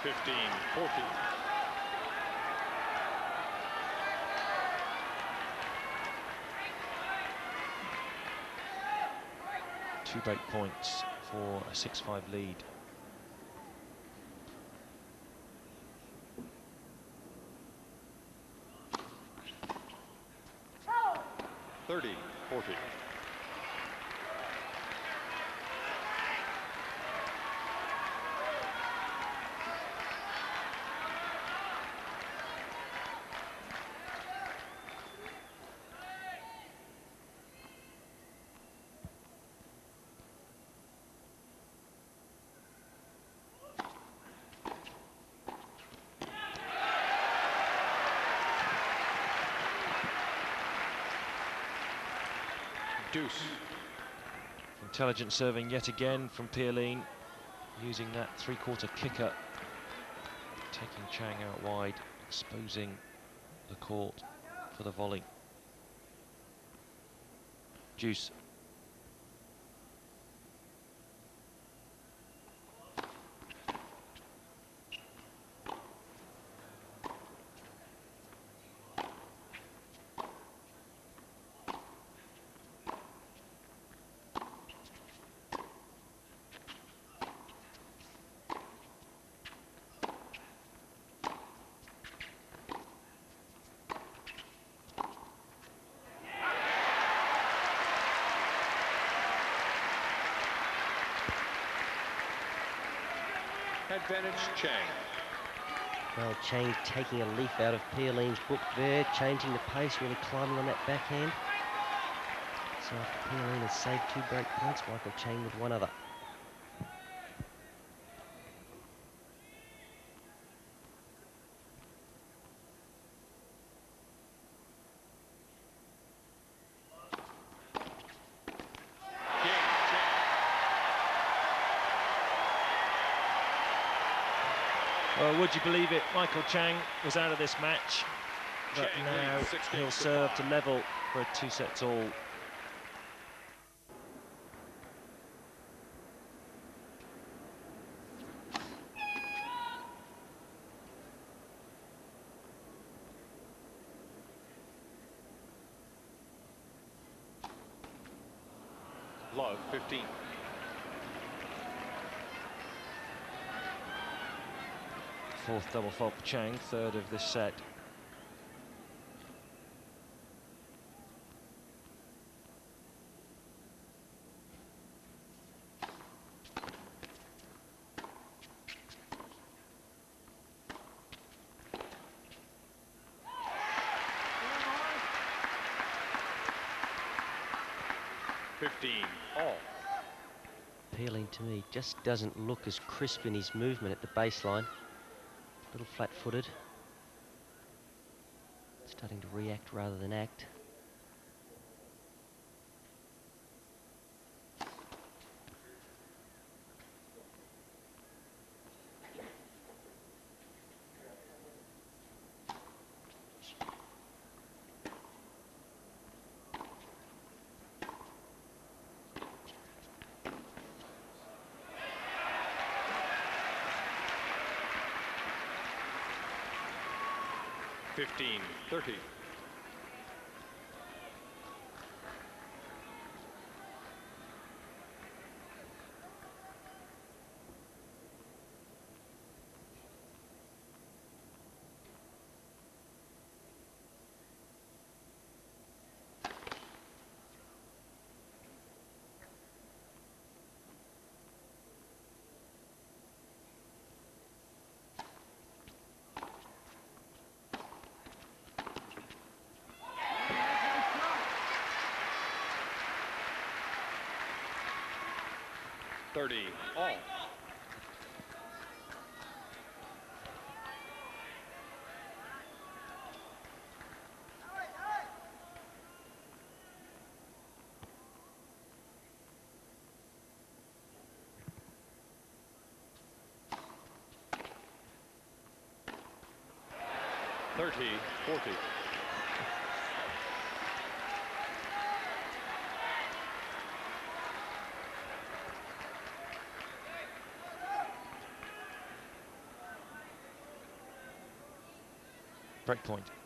15-14. Two break points for a 6-5 lead. Oh. 30-14. Deuce. Intelligent serving yet again from Pierline, using that three-quarter kicker, taking Chang out wide, exposing the court for the volley. Deuce. Advantage Chang. Well, Chang taking a leaf out of Pierline's book there, changing the pace, really climbing on that backhand. So after Pierline has saved 2 break points, Michael Chang with 1 other. Well, would you believe it, Michael Chang was out of this match, but now he'll serve to level for a 2-set all. Love 15. Fourth double fault for Chang, third of this set. All. Pierline, to me, just doesn't look as crisp in his movement at the baseline. A little flat-footed. Starting to react rather than act. Fifteen 30. All. Thirty 40. Break point.